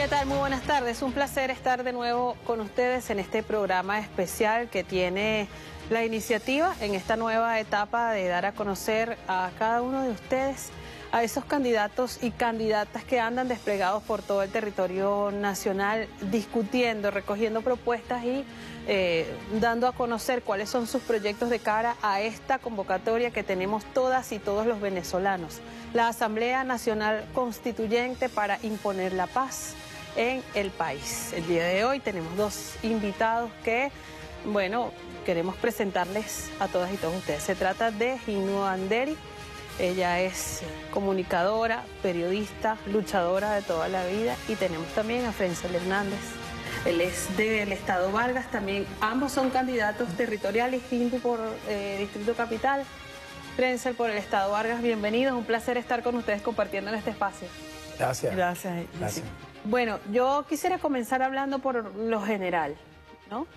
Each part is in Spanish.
¿Qué tal? Muy buenas tardes. Un placer estar de nuevo con ustedes en este programa especial que tiene la iniciativa en esta nueva etapa de dar a conocer a cada uno de ustedes, a esos candidatos y candidatas que andan desplegados por todo el territorio nacional, discutiendo, recogiendo propuestas y dando a conocer cuáles son sus proyectos de cara a esta convocatoria que tenemos todas y todos los venezolanos. La Asamblea Nacional Constituyente para imponer la paz en el país. El día de hoy tenemos dos invitados que, bueno, queremos presentarles a todas y todos ustedes. Se trata de Ginu Anderi. Ella es comunicadora, periodista, luchadora de toda la vida. Y tenemos también a Frenzel Hernández. Él es del Estado Vargas también. Ambos son candidatos territoriales, Ginu por Distrito Capital, Frenzel por el Estado Vargas. Bienvenidos, un placer estar con ustedes compartiendo en este espacio. Gracias. Gracias. Gracias. Bueno, yo quisiera comenzar hablando por lo general, ¿no?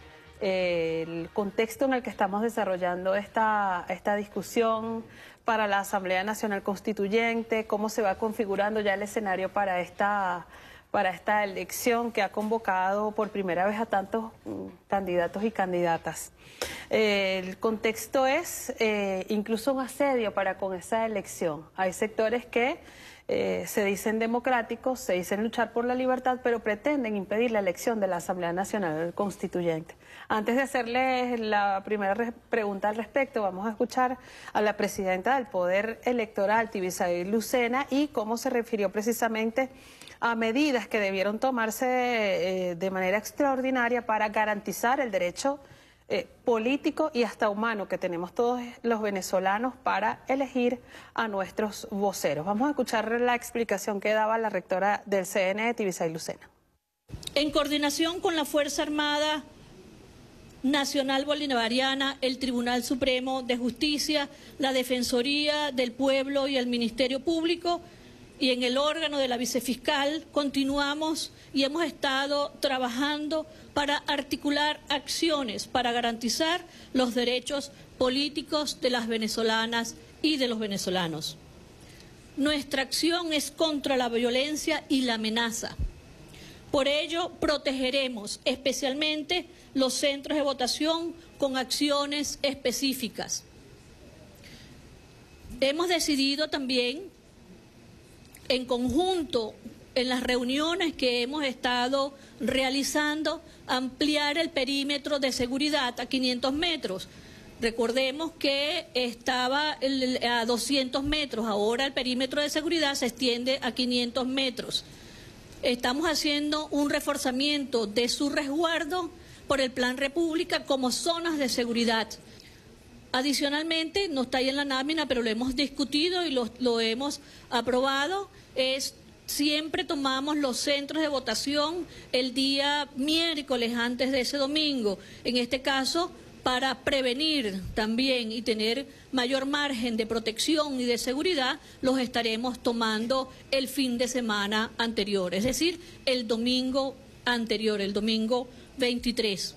El contexto en el que estamos desarrollando esta discusión para la Asamblea Nacional Constituyente, cómo se va configurando ya el escenario para esta elección que ha convocado por primera vez a tantos candidatos y candidatas. El contexto es incluso un asedio para con esa elección. Hay sectores que se dicen democráticos, se dicen luchar por la libertad, pero pretenden impedir la elección de la Asamblea Nacional Constituyente. Antes de hacerles la primera pregunta al respecto, vamos a escuchar a la presidenta del Poder Electoral, Tibisay Lucena, y cómo se refirió precisamente a medidas que debieron tomarse de manera extraordinaria para garantizar el derecho político y hasta humano que tenemos todos los venezolanos para elegir a nuestros voceros. Vamos a escuchar la explicación que daba la rectora del CNE, Tibisay Lucena. En coordinación con la Fuerza Armada Nacional Bolivariana, el Tribunal Supremo de Justicia, la Defensoría del Pueblo y el Ministerio Público, y en el órgano de la vicefiscal continuamos y hemos estado trabajando para articular acciones para garantizar los derechos políticos de las venezolanas y de los venezolanos. Nuestra acción es contra la violencia y la amenaza. Por ello, protegeremos especialmente los centros de votación con acciones específicas. Hemos decidido también, en conjunto, en las reuniones que hemos estado realizando, ampliar el perímetro de seguridad a 500 metros. Recordemos que estaba a 200 metros, ahora el perímetro de seguridad se extiende a 500 metros. Estamos haciendo un reforzamiento de su resguardo por el Plan República como zonas de seguridad. Adicionalmente, no está ahí en la nómina, pero lo hemos discutido y lo hemos aprobado, siempre tomamos los centros de votación el día miércoles antes de ese domingo. En este caso, para prevenir también y tener mayor margen de protección y de seguridad, los estaremos tomando el fin de semana anterior, es decir, el domingo anterior, el domingo 23.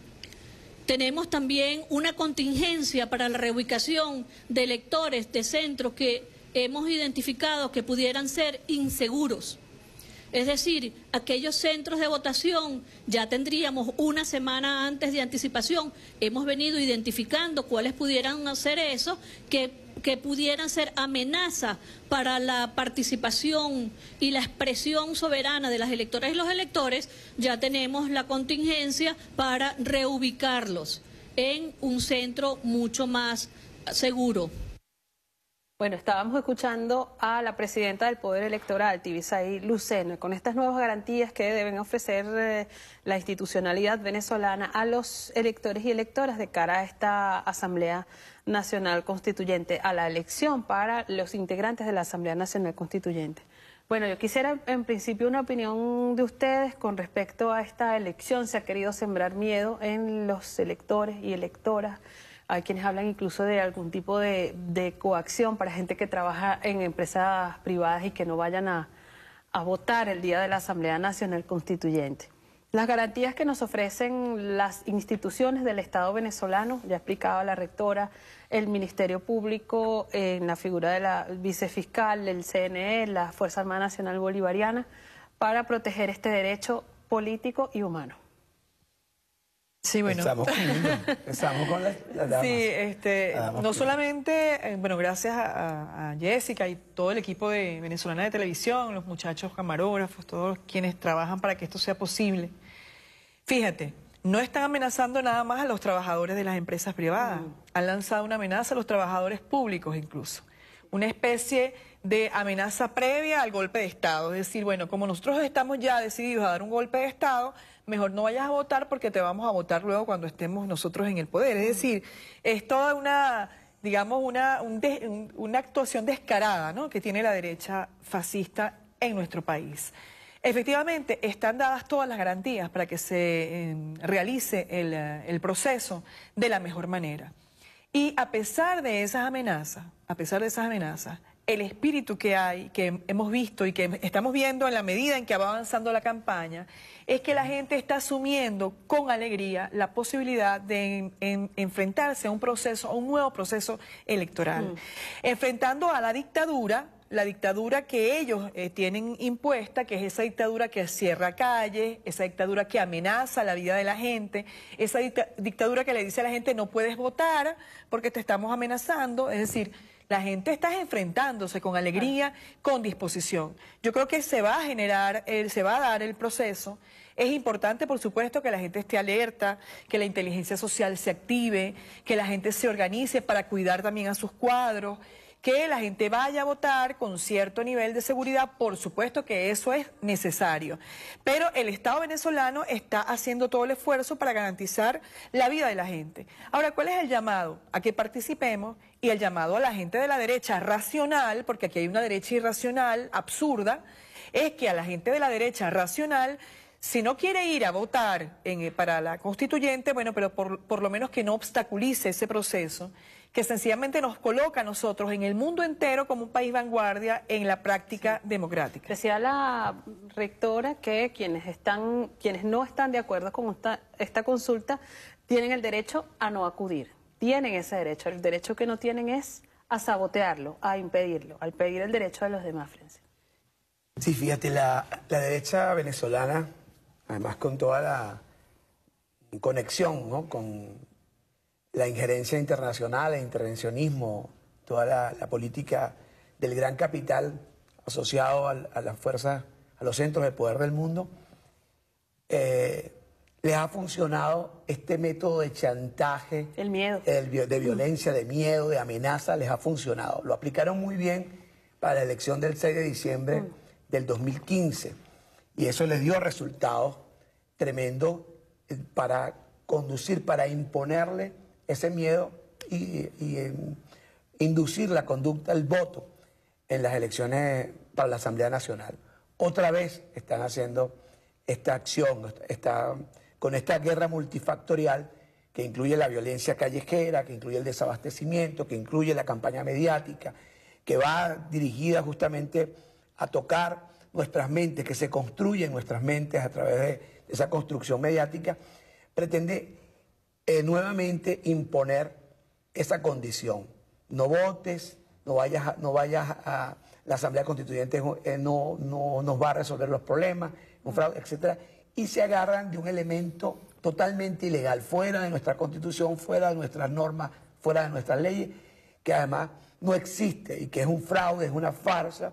Tenemos también una contingencia para la reubicación de electores de centros que hemos identificado que pudieran ser inseguros. Es decir, aquellos centros de votación ya tendríamos una semana antes de anticipación. Hemos venido identificando cuáles pudieran ser esos que pudieran ser amenaza para la participación y la expresión soberana de las electoras y los electores. Ya tenemos la contingencia para reubicarlos en un centro mucho más seguro. Bueno, estábamos escuchando a la presidenta del Poder Electoral, Tibisay Lucena, con estas nuevas garantías que deben ofrecer la institucionalidad venezolana a los electores y electoras de cara a esta Asamblea Nacional Constituyente, a la elección para los integrantes de la Asamblea Nacional Constituyente. Bueno, yo quisiera en principio una opinión de ustedes con respecto a esta elección. Se ha querido sembrar miedo en los electores y electoras. Hay quienes hablan incluso de algún tipo de coacción para gente que trabaja en empresas privadas y que no vayan a votar el día de la Asamblea Nacional Constituyente. Las garantías que nos ofrecen las instituciones del Estado venezolano, ya explicaba la rectora, el Ministerio Público, en la figura de la vicefiscal, el CNE, la Fuerza Armada Nacional Bolivariana, para proteger este derecho político y humano. Sí, bueno. Empezamos con las damas. Sí, no solamente, bueno, gracias a Jessica y todo el equipo de Venezolana de Televisión, los muchachos camarógrafos, todos quienes trabajan para que esto sea posible. Fíjate, no están amenazando nada más a los trabajadores de las empresas privadas, han lanzado una amenaza a los trabajadores públicos incluso. Una especie de amenaza previa al golpe de Estado. Es decir, bueno, como nosotros estamos ya decididos a dar un golpe de Estado, mejor no vayas a votar porque te vamos a votar luego cuando estemos nosotros en el poder. Es decir, es toda una, digamos, una actuación descarada, ¿no?, que tiene la derecha fascista en nuestro país. Efectivamente, están dadas todas las garantías para que se realice el proceso de la mejor manera. Y a pesar de esas amenazas, el espíritu que hay, que hemos visto y que estamos viendo en la medida en que va avanzando la campaña, es que la gente está asumiendo con alegría la posibilidad de enfrentarse a un proceso, a un nuevo proceso electoral, enfrentando a la dictadura que ellos tienen impuesta, que es esa dictadura que cierra calles, esa dictadura que amenaza la vida de la gente, esa dictadura que le dice a la gente no puedes votar porque te estamos amenazando. Es decir, la gente está enfrentándose con alegría, con disposición. Yo creo que se va a generar, se va a dar el proceso. Es importante, por supuesto, que la gente esté alerta, que la inteligencia social se active, que la gente se organice para cuidar también a sus cuadros, que la gente vaya a votar con cierto nivel de seguridad. Por supuesto que eso es necesario, pero el Estado venezolano está haciendo todo el esfuerzo para garantizar la vida de la gente. Ahora, ¿cuál es el llamado? A que participemos, y el llamado a la gente de la derecha racional, porque aquí hay una derecha irracional, absurda, es que a la gente de la derecha racional, si no quiere ir a votar para la constituyente, bueno, pero por lo menos que no obstaculice ese proceso, que sencillamente nos coloca a nosotros en el mundo entero como un país vanguardia en la práctica democrática. Decía la rectora que quienes no están de acuerdo con esta consulta tienen el derecho a no acudir. Tienen ese derecho. El derecho que no tienen es a sabotearlo, a impedirlo, al pedir el derecho de los demás, Francia. Sí, fíjate, la derecha venezolana, además con toda la conexión, ¿no?, con la injerencia internacional, el intervencionismo, toda la política del gran capital asociado a las fuerzas, a los centros de poder del mundo, les ha funcionado este método de chantaje, el miedo, de violencia, de miedo, de amenaza, les ha funcionado. Lo aplicaron muy bien para la elección del 6 de diciembre del 2015 y eso les dio resultados tremendos para conducir, para imponerle ese miedo y inducir la conducta, el voto en las elecciones para la Asamblea Nacional. Otra vez están haciendo esta acción, con esta guerra multifactorial que incluye la violencia callejera, que incluye el desabastecimiento, que incluye la campaña mediática, que va dirigida justamente a tocar nuestras mentes, que se construyen nuestras mentes a través de esa construcción mediática, pretende nuevamente imponer esa condición. No votes, no vayas a la Asamblea Constituyente, no nos va a resolver los problemas, un fraude, etc. Y se agarran de un elemento totalmente ilegal, fuera de nuestra Constitución, fuera de nuestras normas, fuera de nuestras leyes, que además no existe y que es un fraude, es una farsa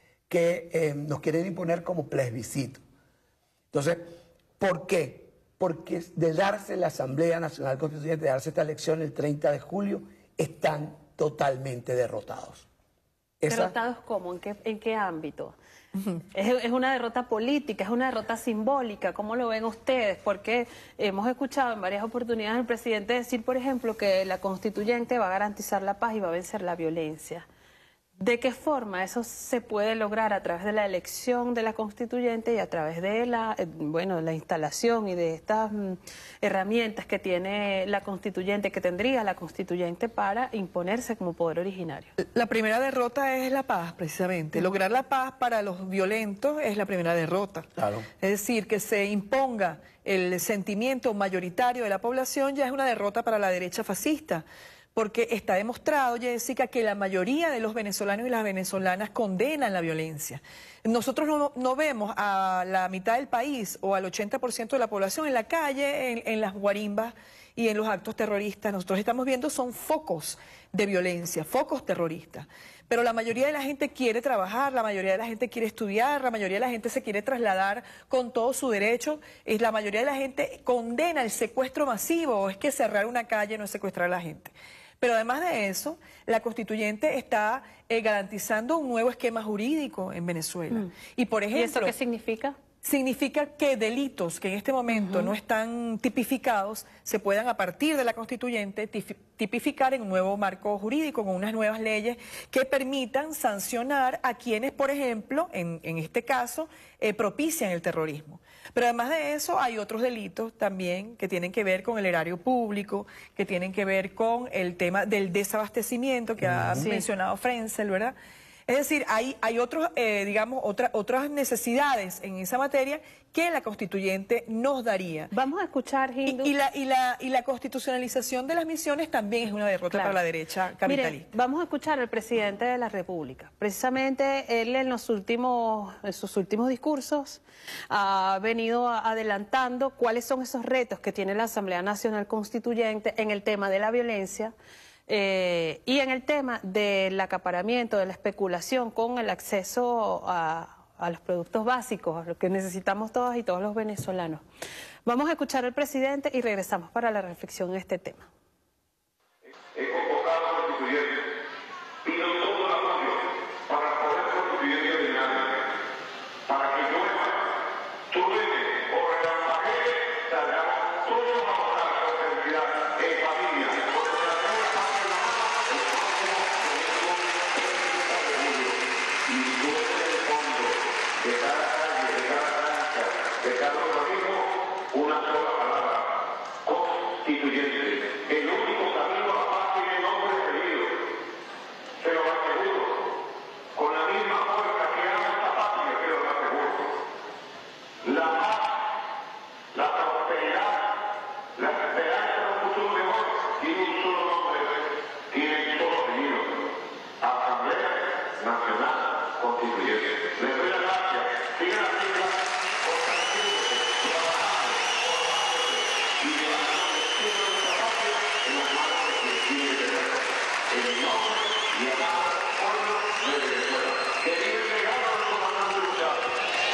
que nos quieren imponer como plebiscito. Entonces, ¿por qué? Porque de darse la Asamblea Nacional Constituyente, de darse esta elección el 30 de julio, están totalmente derrotados. ¿Derrotados cómo? ¿En qué ámbito? Es una derrota política, es una derrota simbólica. ¿Cómo lo ven ustedes? Porque hemos escuchado en varias oportunidades al presidente decir, por ejemplo, que la constituyente va a garantizar la paz y va a vencer la violencia. ¿De qué forma eso se puede lograr? A través de la elección de la constituyente y a través de la instalación y de estas herramientas que tiene la constituyente, que tendría la constituyente para imponerse como poder originario. La primera derrota es la paz, precisamente. Lograr la paz para los violentos es la primera derrota. Claro. Es decir, que se imponga el sentimiento mayoritario de la población ya es una derrota para la derecha fascista. porque está demostrado, Jessica, que la mayoría de los venezolanos y las venezolanas condenan la violencia. Nosotros no vemos a la mitad del país o al 80% de la población en la calle, en las guarimbas y en los actos terroristas. Nosotros estamos viendo son focos de violencia, focos terroristas. Pero la mayoría de la gente quiere trabajar, la mayoría de la gente quiere estudiar, la mayoría de la gente se quiere trasladar con todo su derecho. Y la mayoría de la gente condena el secuestro masivo, es que cerrar una calle no es secuestrar a la gente. Pero además de eso, la constituyente está garantizando un nuevo esquema jurídico en Venezuela. Y por ejemplo, ¿Y eso qué significa? Significa que delitos que en este momento no están tipificados se puedan a partir de la constituyente tipificar en un nuevo marco jurídico, con unas nuevas leyes que permitan sancionar a quienes, por ejemplo, en este caso, propician el terrorismo. Pero además de eso hay otros delitos también que tienen que ver con el erario público, que tienen que ver con el tema del desabastecimiento que ha mencionado Frenzel, ¿verdad? Es decir, hay otros, digamos, otras necesidades en esa materia que la constituyente nos daría. Vamos a escuchar, Hindu. Y la constitucionalización de las misiones también es una derrota para la derecha capitalista. Mire, vamos a escuchar al presidente de la República. Precisamente él en sus últimos discursos ha venido adelantando cuáles son esos retos que tiene la Asamblea Nacional Constituyente en el tema de la violencia. Y en el tema del acaparamiento, de la especulación con el acceso a los productos básicos, lo que necesitamos todas y todos los venezolanos. Vamos a escuchar al presidente y regresamos para la reflexión en este tema. He convocado a constituyentes, pido todo el apoyo para el poder constituyente de nadie, para que llueva, truene o relampaguee, salgamos todos a votar con seguridad en familia. De cada calle, de cada cancha, de cada organismo, una sola palabra: constituyente. El único camino a la paz tiene nombre y apellido. Se lo aseguro. Con la misma fuerza que ama esta patria, se lo aseguro. La paz, la prosperidad, la esperanza de un futuro mejor tiene un solo nombre, tiene un solo apellido: Asamblea Nacional Constituyente. Les doy las gracias. Sigan así, y levantando el cielo de esta patria en las manos de quien tiene que tener. En el nombre y amado pueblo de Venezuela. Que vive el legado del comandante Chávez.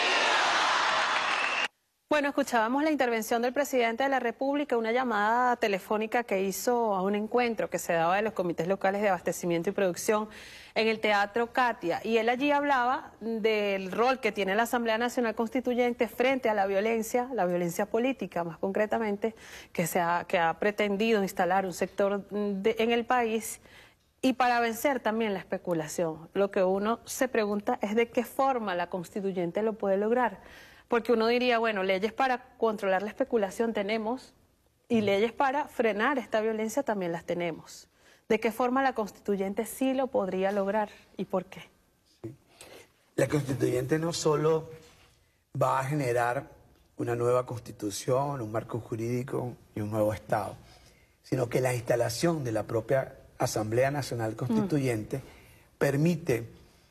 Bueno, escuchábamos la intervención del presidente de la República, una llamada telefónica que hizo a un encuentro que se daba de los comités locales de abastecimiento y producción en el Teatro Katia. Y él allí hablaba del rol que tiene la Asamblea Nacional Constituyente frente a la violencia política, más concretamente, que ha pretendido instalar un sector en el país, y para vencer también la especulación. Lo que uno se pregunta es de qué forma la constituyente lo puede lograr. Porque uno diría, bueno, leyes para controlar la especulación tenemos y leyes para frenar esta violencia también las tenemos. ¿De qué forma la constituyente sí lo podría lograr y por qué? Sí. La constituyente no solo va a generar una nueva constitución, un marco jurídico y un nuevo Estado, sino que la instalación de la propia Asamblea Nacional Constituyente permite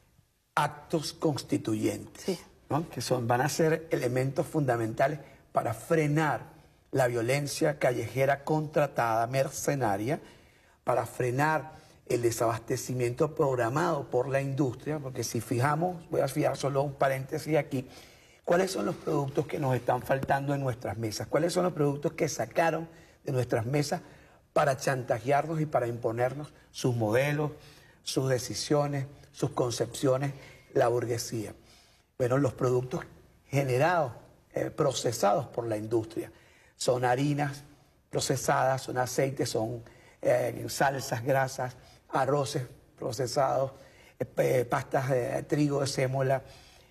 actos constituyentes. Sí. ¿No? Que van a ser elementos fundamentales para frenar la violencia callejera contratada, mercenaria, para frenar el desabastecimiento programado por la industria, porque si fijamos, voy a fijar solo un paréntesis aquí, ¿cuáles son los productos que nos están faltando en nuestras mesas? ¿Cuáles son los productos que sacaron de nuestras mesas para chantajearnos y para imponernos sus modelos, sus decisiones, sus concepciones, la burguesía? Bueno, los productos generados, procesados por la industria. Son harinas procesadas, son aceites, son salsas, grasas, arroces procesados, pastas de trigo, de sémola,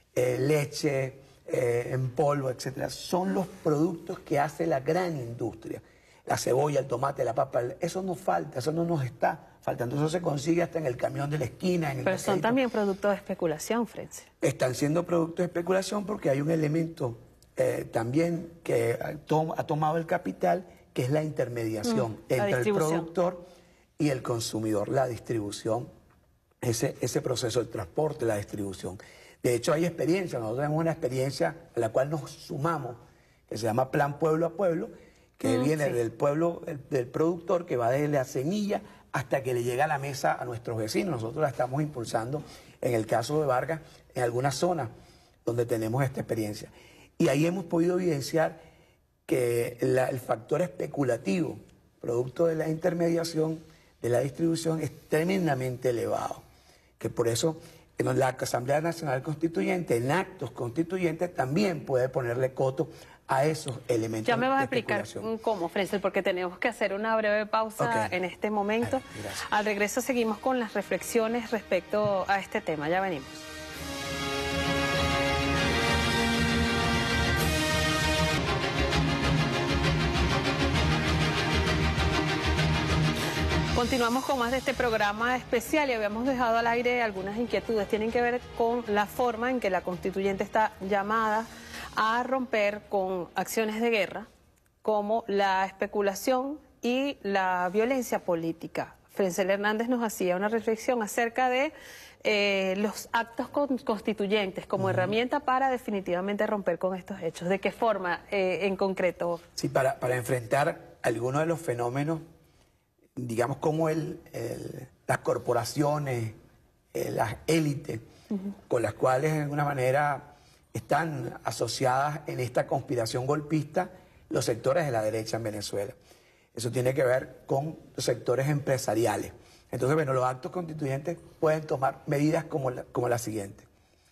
leche en polvo, etc. Son los productos que hace la gran industria. La cebolla, el tomate, la papa, eso nos falta, eso no nos está faltando. Eso se consigue hasta en el camión de la esquina. En el Pero son mercadito. también productos de especulación, Frenzel. Están siendo productos de especulación porque hay un elemento también que ha tomado el capital, que es la intermediación la entre el distribución. productor y el consumidor, la distribución, ese proceso, el transporte, la distribución. De hecho, hay experiencia, nosotros tenemos una experiencia a la cual nos sumamos, que se llama Plan Pueblo a Pueblo, que viene del pueblo, del productor, que va desde la semilla hasta que le llega a la mesa a nuestros vecinos. Nosotros la estamos impulsando, en el caso de Vargas, en algunas zonas donde tenemos esta experiencia. Y ahí hemos podido evidenciar que el factor especulativo, producto de la intermediación, de la distribución, es tremendamente elevado. Que por eso en la Asamblea Nacional Constituyente, en actos constituyentes, también puede ponerle coto a esos elementos. Ya me vas a explicar cómo, Frenzel, porque tenemos que hacer una breve pausa en este momento. Gracias. Al regreso seguimos con las reflexiones respecto a este tema. Ya venimos. Continuamos con más de este programa especial y habíamos dejado al aire algunas inquietudes. Tienen que ver con la forma en que la constituyente está llamada a romper con acciones de guerra como la especulación y la violencia política. Frenzel Hernández nos hacía una reflexión acerca de los actos constituyentes como herramienta para definitivamente romper con estos hechos. ¿De qué forma en concreto? Sí, para enfrentar algunos de los fenómenos, digamos, como las corporaciones, las élites, con las cuales de alguna manera están asociadas en esta conspiración golpista los sectores de la derecha en Venezuela. Eso tiene que ver con los sectores empresariales. Entonces, bueno, los actos constituyentes pueden tomar medidas como la siguiente.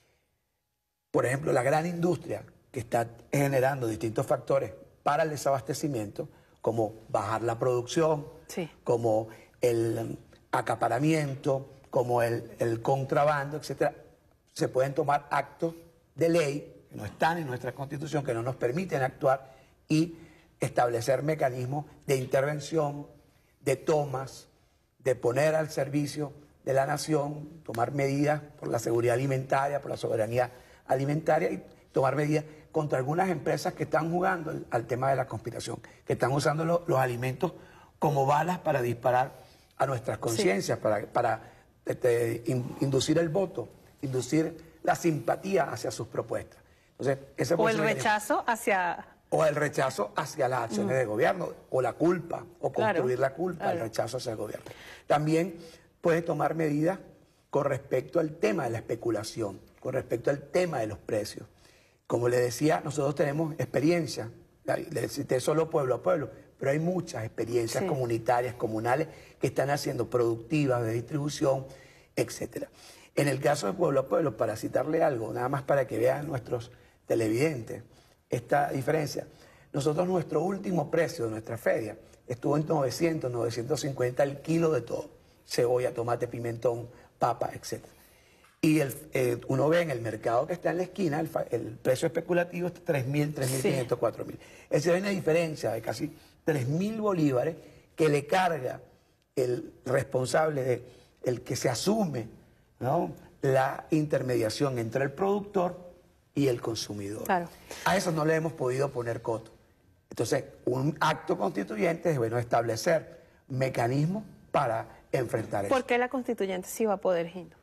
Por ejemplo, la gran industria que está generando distintos factores para el desabastecimiento, como bajar la producción, como el acaparamiento, como el contrabando, etcétera, se pueden tomar actos de ley que no están en nuestra Constitución, que no nos permiten actuar y establecer mecanismos de intervención, de tomas, de poner al servicio de la nación, tomar medidas por la seguridad alimentaria, por la soberanía alimentaria y tomar medidas contra algunas empresas que están jugando al tema de la conspiración, que están usando los alimentos como balas para disparar a nuestras conciencias, para inducir el voto, inducir la simpatía hacia sus propuestas. Entonces, o el rechazo hacia... O el rechazo hacia las acciones de gobierno, o la culpa, o construir la culpa, el rechazo hacia el gobierno. También puede tomar medidas con respecto al tema de la especulación, con respecto al tema de los precios. Como le decía, nosotros tenemos experiencia, le cité solo pueblo a pueblo, pero hay muchas experiencias comunitarias, comunales, que están haciendo productivas de distribución, etcétera. En el caso de pueblo a pueblo, para citarle algo, nada más para que vean nuestros televidentes esta diferencia, nosotros nuestro último precio de nuestra feria estuvo en 900, 950 el kilo de todo, cebolla, tomate, pimentón, papa, etcétera. Y uno ve en el mercado que está en la esquina, el precio especulativo es 3.000, 3.500, 4.000. Es decir, hay una diferencia de casi 3.000 bolívares que le carga el responsable, el que se asume, ¿no?, la intermediación entre el productor y el consumidor. Claro. A eso no le hemos podido poner coto. Entonces, un acto constituyente es, bueno, establecer mecanismos para enfrentar eso. ¿Por qué la constituyente sí va a poder, Gindo?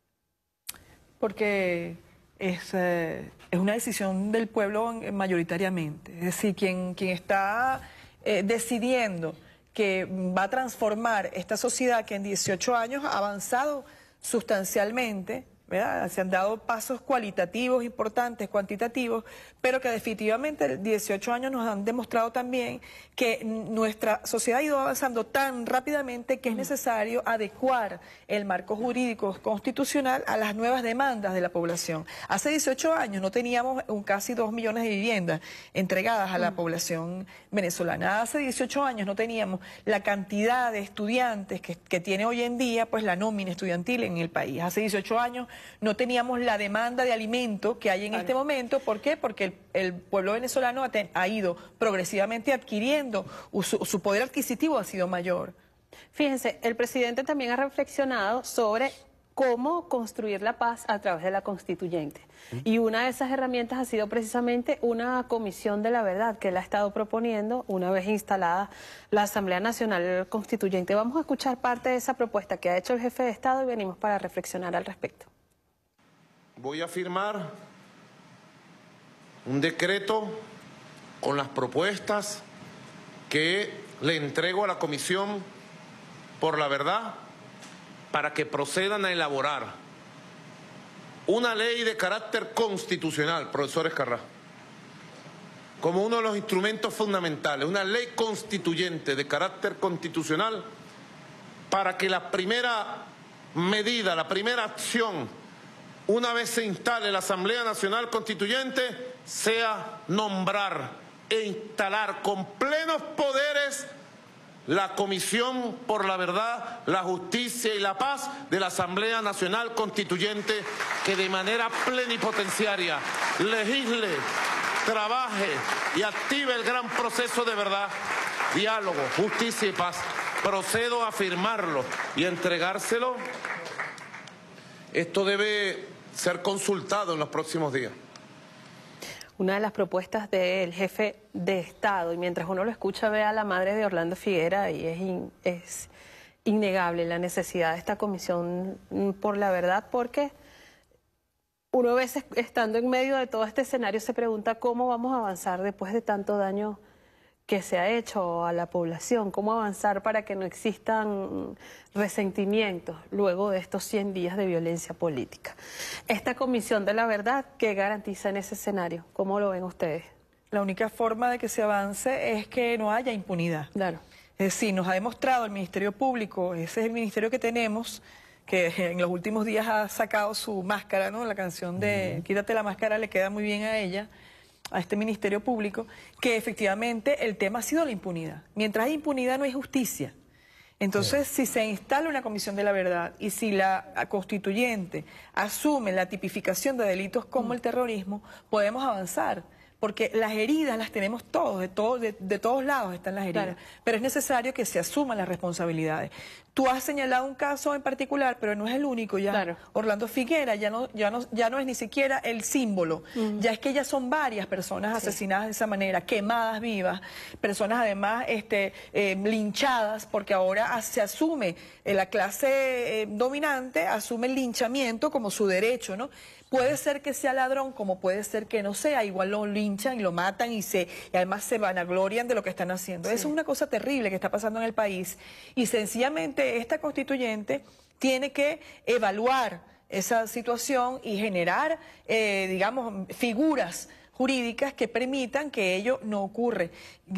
Porque es una decisión del pueblo mayoritariamente. Es decir, quien está decidiendo que va a transformar esta sociedad que en 18 años ha avanzado sustancialmente, ¿verdad? Se han dado pasos cualitativos importantes, cuantitativos, pero que definitivamente en 18 años nos han demostrado también que nuestra sociedad ha ido avanzando tan rápidamente que es necesario adecuar el marco jurídico constitucional a las nuevas demandas de la población. Hace 18 años no teníamos casi 2 millones de viviendas entregadas a la población venezolana. Hace 18 años no teníamos la cantidad de estudiantes que tiene hoy en día pues la nómina estudiantil en el país. Hace 18 años no teníamos la demanda de alimento que hay en este momento. ¿Por qué? Porque el pueblo venezolano ha ido progresivamente adquiriendo, su poder adquisitivo ha sido mayor. Fíjense, el presidente también ha reflexionado sobre cómo construir la paz a través de la constituyente. Y una de esas herramientas ha sido precisamente una comisión de la verdad que él ha estado proponiendo una vez instalada la Asamblea Nacional Constituyente. Vamos a escuchar parte de esa propuesta que ha hecho el jefe de Estado y venimos para reflexionar al respecto. Voy a firmar un decreto con las propuestas que le entrego a la Comisión por la Verdad para que procedan a elaborar una ley de carácter constitucional, profesor Escarrá, como uno de los instrumentos fundamentales, una ley constituyente de carácter constitucional para que la primera medida, la primera acción, una vez se instale la Asamblea Nacional Constituyente, sea nombrar e instalar con plenos poderes la Comisión por la Verdad, la Justicia y la Paz de la Asamblea Nacional Constituyente, que de manera plenipotenciaria legisle, trabaje y active el gran proceso de verdad, diálogo, justicia y paz. Procedo a firmarlo y a entregárselo. Esto debe ser consultado en los próximos días. Una de las propuestas del jefe de Estado, y mientras uno lo escucha ve a la madre de Orlando Figuera, y es innegable la necesidad de esta comisión por la verdad, porque uno a veces estando en medio de todo este escenario se pregunta cómo vamos a avanzar después de tanto daño que se ha hecho a la población, cómo avanzar para que no existan resentimientos luego de estos 100 días de violencia política. Esta comisión de la verdad, ¿qué garantiza en ese escenario? ¿Cómo lo ven ustedes? La única forma de que se avance es que no haya impunidad. Claro. Es decir, nos ha demostrado el Ministerio Público, ese es el ministerio que tenemos, que en los últimos días ha sacado su máscara, ¿no? La canción de Quítate la máscara le queda muy bien a ella, a este Ministerio Público, que efectivamente el tema ha sido la impunidad. Mientras hay impunidad no hay justicia. Entonces, si se instala una comisión de la verdad y si la constituyente asume la tipificación de delitos como el terrorismo, podemos avanzar. Porque las heridas las tenemos todos, de todos lados están las heridas. Claro. Pero es necesario que se asuman las responsabilidades. Tú has señalado un caso en particular, pero no es el único ya. Claro. Orlando Figuera ya no es ni siquiera el símbolo. Ya es que ya son varias personas asesinadas de esa manera, quemadas vivas, personas además linchadas, porque ahora se asume, la clase dominante asume el linchamiento como su derecho, ¿no? Puede ser que sea ladrón, como puede ser que no sea, igual lo linchan y lo matan y además se vanaglorian de lo que están haciendo. Eso es una cosa terrible que está pasando en el país y sencillamente esta constituyente tiene que evaluar esa situación y generar, digamos, figuras jurídicas que permitan que ello no ocurra.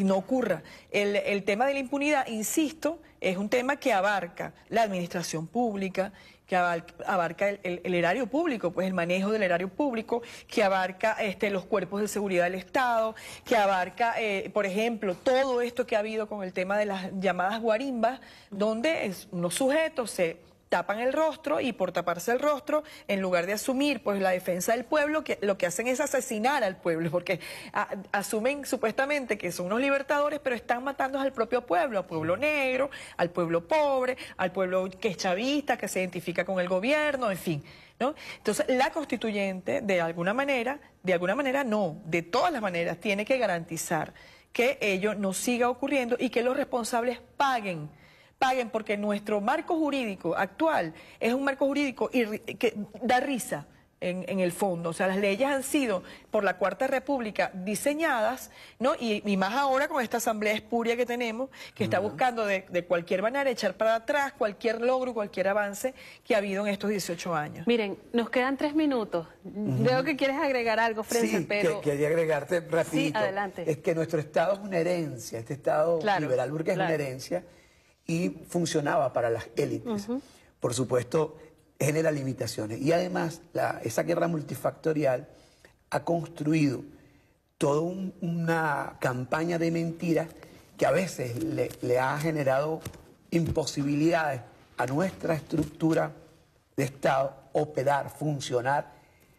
El tema de la impunidad, insisto, es un tema que abarca la administración pública, que abarca el erario público, pues el manejo del erario público, que abarca los cuerpos de seguridad del Estado, que abarca, por ejemplo, todo esto que ha habido con el tema de las llamadas guarimbas, donde unos sujetos se tapan el rostro y por taparse el rostro, en lugar de asumir pues la defensa del pueblo, lo que hacen es asesinar al pueblo, porque asumen supuestamente que son unos libertadores, pero están matando al propio pueblo, al pueblo negro, al pueblo pobre, al pueblo que es chavista, que se identifica con el gobierno, en fin, ¿no? Entonces, la constituyente, de alguna manera no, de todas las maneras, tiene que garantizar que ello no siga ocurriendo y que los responsables paguen, porque nuestro marco jurídico actual es un marco jurídico que da risa en el fondo. O sea, las leyes han sido por la Cuarta República diseñadas, ¿no? Y más ahora con esta asamblea espuria que tenemos, que está buscando de cualquier manera echar para atrás cualquier logro, cualquier avance que ha habido en estos 18 años. Miren, nos quedan 3 minutos. Veo que quieres agregar algo, Frenzel, sí, pero... quería agregarte rapidito. Sí, adelante. Es que nuestro Estado es una herencia, este Estado liberal burgués es una herencia, y funcionaba para las élites. Por supuesto, genera limitaciones. Y además, esa guerra multifactorial ha construido toda una campaña de mentiras que a veces le ha generado imposibilidades a nuestra estructura de Estado operar, funcionar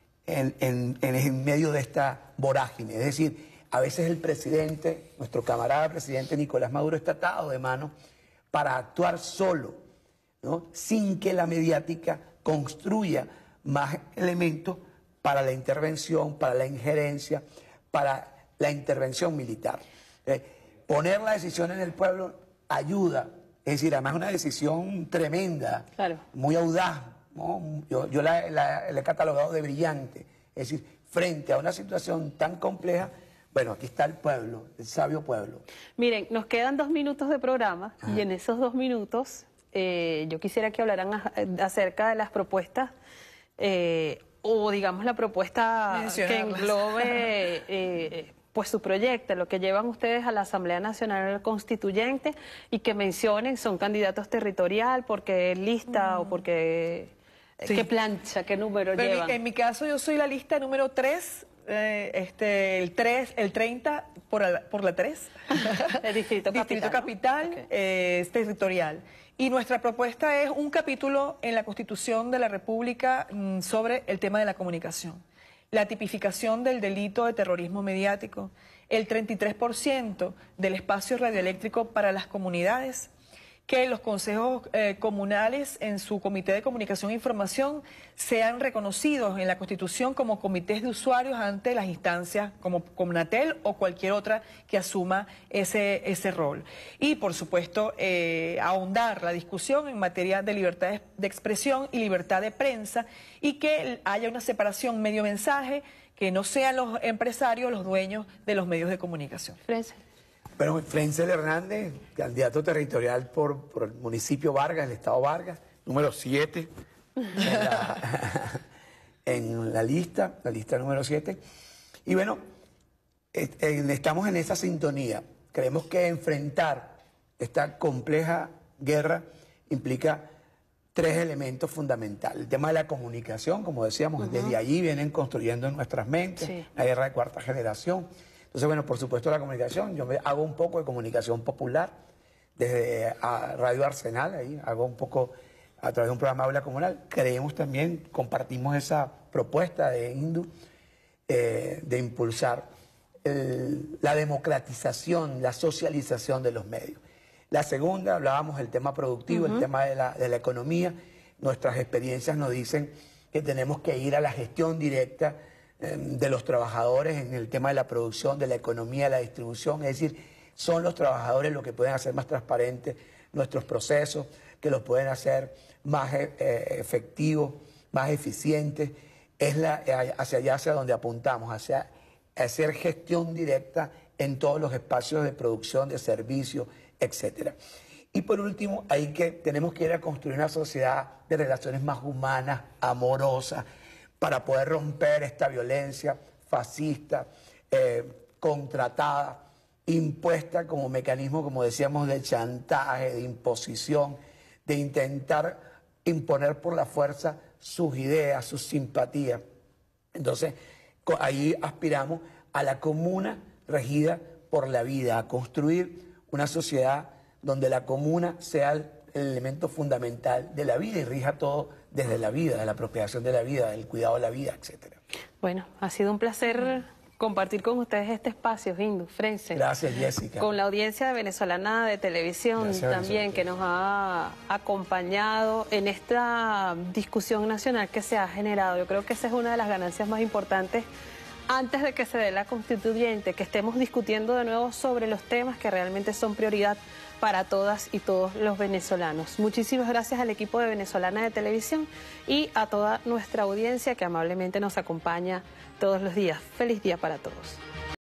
en medio de esta vorágine. Es decir, a veces el presidente, nuestro camarada presidente Nicolás Maduro, está atado de mano para actuar solo, ¿no? Sin que la mediática construya más elementos para la intervención, para la injerencia, para la intervención militar. Poner la decisión en el pueblo ayuda, es decir, además es una decisión tremenda, claro, muy audaz, ¿no? Yo la he catalogado de brillante, es decir, frente a una situación tan compleja, bueno, aquí está el pueblo, el sabio pueblo. Miren, nos quedan 2 minutos de programa y en esos 2 minutos yo quisiera que hablaran acerca de las propuestas o digamos la propuesta que englobe pues su proyecto, lo que llevan ustedes a la Asamblea Nacional Constituyente y que mencionen, son candidatos territorial, porque lista o porque Sí. qué plancha, qué número Pero llevan. en mi caso yo soy la lista número 3, el 30 por la 3. El Distrito Capital. Distrito Capital, ¿no? Okay. es territorial. Y nuestra propuesta es un capítulo en la Constitución de la República sobre el tema de la comunicación. La tipificación del delito de terrorismo mediático, el 33% del espacio radioeléctrico para las comunidades, que los consejos comunales en su Comité de Comunicación e Información sean reconocidos en la Constitución como comités de usuarios ante las instancias como Comnatel o cualquier otra que asuma ese rol. Y, por supuesto, ahondar la discusión en materia de libertad de expresión y libertad de prensa y que haya una separación medio-mensaje, que no sean los empresarios los dueños de los medios de comunicación. Frenzel. Bueno, Frenzel Hernández, candidato territorial por el municipio Vargas, el estado Vargas, número 7 en la lista número 7. Y bueno, estamos en esa sintonía. Creemos que enfrentar esta compleja guerra implica 3 elementos fundamentales. El tema de la comunicación, como decíamos, desde allí vienen construyendo en nuestras mentes, sí, la guerra de 4ª generación. Entonces, bueno, por supuesto la comunicación, yo hago un poco de comunicación popular desde Radio Arsenal, ahí hago un poco a través de un programa de aula comunal. Creemos también, compartimos esa propuesta de INDU de impulsar la democratización, la socialización de los medios. La segunda, hablábamos del tema productivo, el tema de la economía. Nuestras experiencias nos dicen que tenemos que ir a la gestión directa de los trabajadores en el tema de la producción, de la economía, de la distribución. Es decir, son los trabajadores los que pueden hacer más transparentes nuestros procesos, que los pueden hacer más efectivos, más eficientes. Es hacia allá hacia donde apuntamos, hacia hacer gestión directa en todos los espacios de producción, de servicios, etcétera. Y por último, tenemos que ir a construir una sociedad de relaciones más humanas, amorosas, para poder romper esta violencia fascista, contratada, impuesta como mecanismo, como decíamos, de chantaje, de imposición, de intentar imponer por la fuerza sus ideas, sus simpatías. Entonces, ahí aspiramos a la comuna regida por la vida, a construir una sociedad donde la comuna sea el elemento fundamental de la vida y rija todo desde la vida, de la apropiación de la vida, del cuidado de la vida, etcétera. Bueno, ha sido un placer compartir con ustedes este espacio, Hindu, Frenzel. Gracias, Jessica. Con la audiencia venezolana de televisión. Gracias, también, que nos ha acompañado en esta discusión nacional que se ha generado. Yo creo que esa es una de las ganancias más importantes antes de que se dé la constituyente, que estemos discutiendo de nuevo sobre los temas que realmente son prioridad para todas y todos los venezolanos. Muchísimas gracias al equipo de Venezolana de Televisión y a toda nuestra audiencia que amablemente nos acompaña todos los días. Feliz día para todos.